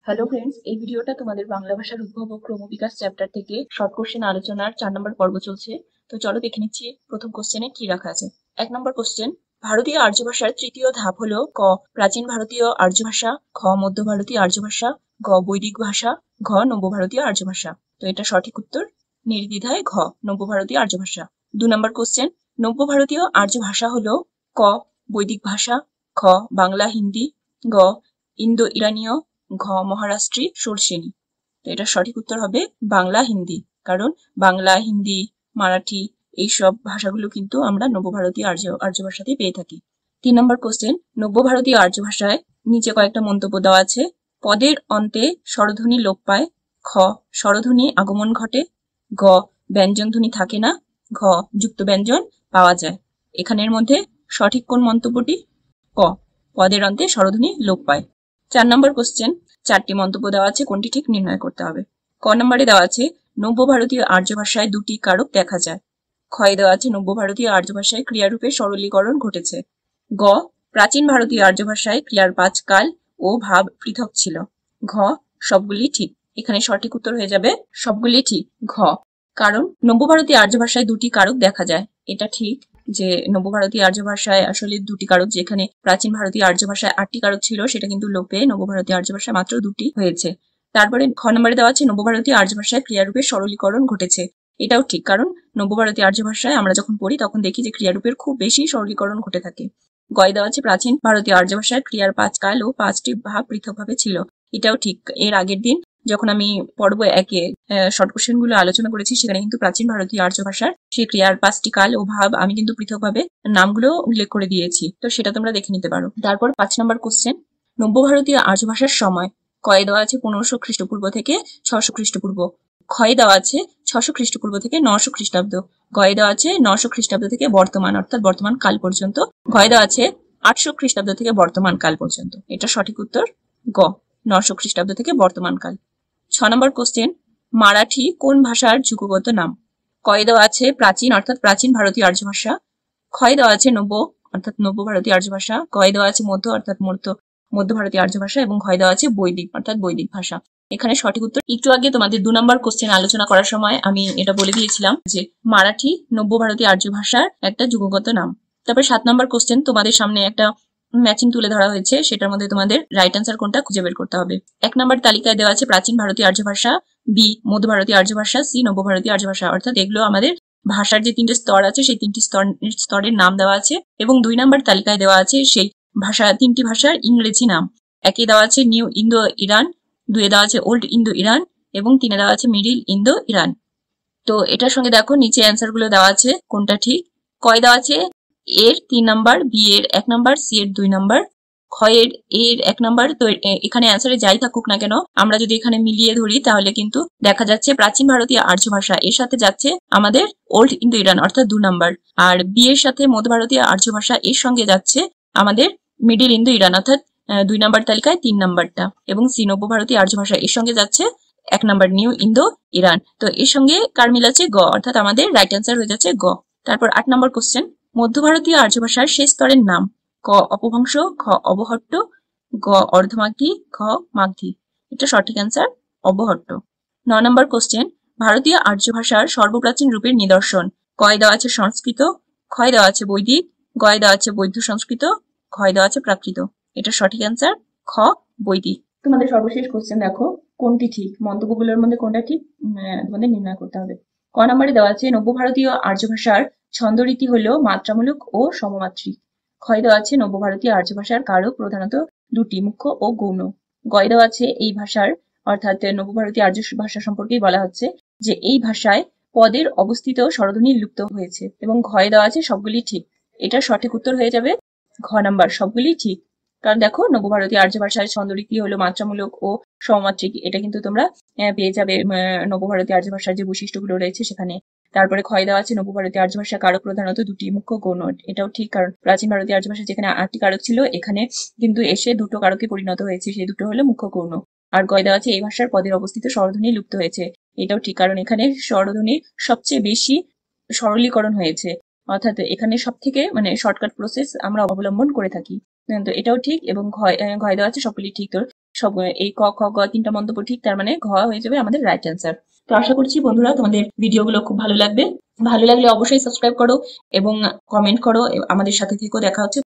Hello friends, এই ভিডিওটা তোমাদের বাংলা ভাষার উদ্ভব ও ক্রমবিকাশ চ্যাপ্টার থেকে শর্ট কোশ্চেন আলোচনার 4 নম্বর পর্ব চলছে। তো চলো দেখে নিচ্ছি প্রথম কোশ্চেনে কি রাখা আছে। 1 নম্বর কোশ্চেন, ভারতীয় আর্য ভাষার তৃতীয় ধাপ হলো ক প্রাচীন ভারতীয় আর্য ভাষা, খ মধ্য ভারতীয় আর্য ভাষা, গ বৈদিক ভাষা, ঘ নব্য ভারতীয় আর্য ভাষা। তো এটা সঠিক উত্তর নির্দ্বিধায় ঘ নব্য ভারতীয় আর্য ভাষা। 2 নম্বর কোশ্চেন, নব্য ভারতীয় আর্য ভাষা হলো ক বৈদিক ভাষা, খ বাংলা হিন্দি, গ ইন্দো ইরানীয়, ঘ মহারাষ্ট্রী সরসেনি। তো এটা সঠিক উত্তর হবে বাংলা হিন্দি, কারণ বাংলা হিন্দি মারাঠি এইসব ভাষাগুলো কিন্তু আমরা নব্য ভারতীয় আর্য ভাষাতেই পেয়ে থাকি। 3 নম্বর কোশ্চেন, নব্য ভারতীয় আর্য ভাষায় নিচে কয়েকটা মন্তব্য দেওয়া আছে। পদের অন্তে স্বরধ্বনি লোপ পায়, খ স্বরধ্বনি আগমন ঘটে, গ ব্যঞ্জন ধ্বনি থাকে না, ঘ যুক্ত ব্যঞ্জন পাওয়া যায়। এখানের মধ্যে সঠিক কোন মন্তব্যটি? ক পদের অন্তে স্বরধ্বনি লোপ পায়। 4 নম্বর কোশ্চেন, 4টি মন্তব্য দেওয়া আছে, কোনটি ঠিক নির্ণয় করতে হবে। ক নম্বরে দেওয়া আছে নব্য ভারতীয় আর্য ভাষায় দুটি কারক দেখা যায়। ক্ষয়ে দেওয়া আছে নব্য ভারতীয় আর্য ভাষায় ক্রিয়ারূপে সরলীকরণ ঘটেছে। গ প্রাচীন ভারতীয় আর্য ভাষায় ক্রিয়ার 5 কাল ও ভাব পৃথক ছিল। ঘ সবগুলি ঠিক। এখানে সঠিক উত্তর হয়ে যাবে সবগুলি ঠিক ঘ, কারণ নব্য ভারতীয় আর্য ভাষায় দুটি কারক দেখা যায়। এটা ঠিক যে নব্য ভারতীয় আর্য ভাষায় আসলে দুটি কারক, যেখানে প্রাচীন ভারতীয় আর্য ভাষায় 8টি কারক ছিল, সেটা কিন্তু লোপে নব্য ভারতীয় আর্য ভাষায় মাত্র 2টি হয়েছে। তারপরে খ নম্বরে দেওয়া আছে নব্য ভারতীয় আর্য ভাষায় ক্রিয়ারূপের সরলীকরণ ঘটেছে। এটাও ঠিক, কারণ নব্য ভারতীয় আর্য ভাষায় আমরা যখন পড়ি তখন দেখি যে ক্রিয়ারূপের খুব বেশি সরলীকরণ ঘটে থাকে। গয় দেওয়া আছে প্রাচীন ভারতীয় আর্য ভাষায় ক্রিয়ার 5 কাল ও 5টি ভাব পৃথকভাবে ছিল। এটাও ঠিক। এর আগের দিন যখন আমি পর্ব 1-এ শর্ট কোশ্চেন গুলো আলোচনা করেছি, সেখানে কিন্তু প্রাচীন ভারতীয় আর্য ভাষার সেই ক্রিয়ার 5টি কাল ও ভাব আমি কিন্তু পৃথকভাবে নামগুলো উল্লেখ করে দিয়েছি, তো সেটা তোমরা দেখে নিতে পারো। তারপর 5 নম্বর কোশ্চেন, নব্য ভারতীয় আর্য ভাষার সময়। কয়ে দেওয়া আছে 1500 খ্রিস্টপূর্ব থেকে 600 খ্রিস্টপূর্ব, ক্ষয়ে দেওয়া আছে 600 খ্রিস্টপূর্ব থেকে 900 খ্রিস্টাব্দ, গয়ে দেওয়া আছে 900 খ্রিস্টাব্দ থেকে বর্তমান অর্থাৎ বর্তমান কাল পর্যন্ত, ঘয়ে দেওয়া আছে 800 খ্রিস্টাব্দ থেকে বর্তমান কাল পর্যন্ত। এটা সঠিক উত্তর গ 900 খ্রিস্টাব্দ থেকে বর্তমান কাল। 6 নম্বর কোশ্চেন, মারাঠি কোন ভাষার যুগগত নাম? কয়ে দেওয়া আছে প্রাচীন অর্থাৎ প্রাচীন ভারতীয় আর্য ভাষা, ক্ষয়ে দেওয়া আছে নব্য অর্থাৎ নব্য ভারতীয় আর্য ভাষা, গয়ে দেওয়া আছে মধ্য অর্থাৎ মধ্য ভারতীয় আর্য ভাষা এবং ঘয়ে দেওয়া আছে বৈদিক অর্থাৎ বৈদিক ভাষা। এখানে সঠিক উত্তর, একটু আগে তোমাদের 2 নম্বর কোশ্চেন আলোচনা করার সময় আমি এটা বলে দিয়েছিলাম যে মারাঠি নব্য ভারতীয় আর্য ভাষার একটা যুগগত নাম। তারপর 7 নম্বর কোশ্চেন, তোমাদের সামনে একটা ম্যাচিং তুলে ধরা হয়েছে, সেটার মধ্যে তোমাদের রাইট অ্যান্সার কোনটা খুঁজে বের করতে হবে। 1 নম্বর তালিকায় দেওয়া আছে প্রাচীন ভারতীয় আর্য ভাষা, বি মধ্য ভারতীয় আর্য ভাষা, সি নব্য ভারতীয় আর্য ভাষা। অর্থাৎ এগুলো আমাদের ভাষার যে 3টে স্তর আছে সেই 3টি স্তরের নাম দেওয়া আছে, এবং 2 নম্বর তালিকায় দেওয়া আছে সেই 3টি ভাষার ইংরেজি নাম। 1-এ দেওয়া আছে নিউ ইন্দো ইরান, 2-এ দেওয়া আছে ওল্ড ইন্দো ইরান এবং 3-এ দেওয়া আছে মিডিল ইন্দো ইরান। তো এটার সঙ্গে দেখো নিচে অ্যান্সার গুলো দেওয়া আছে কোনটা ঠিক। কয় দেওয়া আছে এর 3 নাম্বার, বি এর 1 নাম্বার, সি এর 2 নাম্বার, ক্ষয়ের এর 1 নাম্বার। তো এখানে অ্যান্সারে যাই থাকুক না কেন, আমরা যদি এখানে মিলিয়ে ধরি তাহলে কিন্তু দেখা যাচ্ছে প্রাচীন ভারতীয় আর্য ভাষা এর সাথে যাচ্ছে আমাদের ওল্ড ইন্দো ইরান অর্থাৎ 2 নাম্বার, আর বি এর সাথে মধ্য ভারতীয় আর্য ভাষা এর সঙ্গে যাচ্ছে আমাদের মিডিল ইন্দো ইরান অর্থাৎ 2 নাম্বার তালিকায় 3 নাম্বারটা, এবং সি নব্য ভারতীয় আর্য ভাষা এর সঙ্গে যাচ্ছে 1 নাম্বার নিউ ইন্দো ইরান। তো এর সঙ্গে কার মিল আছে? গ, অর্থাৎ আমাদের রাইট অ্যান্সার হয়ে যাচ্ছে গ। তারপর 8 নম্বর কোশ্চেন, মধ্য ভারতীয় আর্য ভাষার শেষ স্তরের নাম। ক অপভ্রংশ, খ অবহট্ট, গ অর্ধমাগধী, ঘ মাগধী। এটা সঠিক অ্যান্সার অবহট্ট। 9 নম্বর কোশ্চেন, ভারতীয় আর্য ভাষার সর্বপ্রাচীন রূপের নিদর্শন। কয় দেওয়া আছে সংস্কৃত, ক্ষয় দেওয়া আছে বৈদিক, গয় দেওয়া আছে বৌদ্ধ সংস্কৃত, ক্ষয় দেওয়া আছে প্রাকৃত। এটা সঠিক অ্যান্সার খ বৈদিক। তোমাদের সর্বশেষ কোশ্চেন দেখো কোনটি ঠিক, মন্তব্যগুলোর মধ্যে কোনটা ঠিক তোমাদের নির্ণয় করতে হবে। ক নম্বরে দেওয়া আছে নব্য ভারতীয় আর্য ভাষার ছন্দরীতি হলো মাত্রামূলক ও সমমাত্রিক। ক্ষয় দেওয়া আছে নব্য ভারতীয় আর্য ভাষার কারক প্রধানত 2টি, মুখ্য ও গৌণ। গয় দেওয়া আছে এই ভাষার অর্থাৎ নব্য ভারতীয় আর্য ভাষা সম্পর্কেই বলা হচ্ছে যে এই ভাষায় পদের অবস্থিত স্বরধ্বনি লুপ্ত হয়েছে, এবং ঘয়ে দেওয়া আছে সবগুলি ঠিক। এটা সঠিক উত্তর হয়ে যাবে ঘ নাম্বার, সবগুলি ঠিক। কারণ দেখো নব্য ভারতীয় আর্য ভাষায় ছন্দরীতি হলো মাত্রামূলক ও সমমাত্রিক, এটা কিন্তু তোমরা পেয়ে যাবে নব্য ভারতীয় আর্য ভাষার যে বৈশিষ্ট্যগুলো রয়েছে সেখানে। তারপরে ক্ষয় দেওয়া আছে নব্য ভারতীয় আর্য ভাষার কারক প্রধানত 2টি, মুখ্য গৌণ। এটাও ঠিক, কারণ প্রাচীন ভারতীয় আর্য ভাষা যেখানে 8টি কারক ছিল এখানে কিন্তু এসে 2টো কারকে পরিণত হয়েছে, সেই 2টো হলো মুখ্য গৌণ। আর গয় দেওয়া আছে এই ভাষার পদের অবস্থিত স্বরধ্বনি লুপ্ত হয়েছে। এটাও ঠিক, কারণ এখানে স্বরধ্বনি সবচেয়ে বেশি সরলীকরণ হয়েছে, অর্থাৎ এখানে সব থেকে শর্টকাট প্রসেস আমরা অবলম্বন করে থাকি। তো এটাও ঠিক, এবং ঘয় দেওয়া আছে সবগুলি ঠিক। তোর সব এই ক খ গ তিনটা মন্তব্য ঠিক, তার মানে ঘ হয়ে যাবে আমাদের রাইট অ্যান্সার। তো আশা করছি বন্ধুরা তোমাদের ভিডিওগুলো খুব ভালো লাগবে। ভালো লাগলে অবশ্যই সাবস্ক্রাইব করো এবং কমেন্ট করো, আমাদের সাথে থেকেও। দেখা হচ্ছে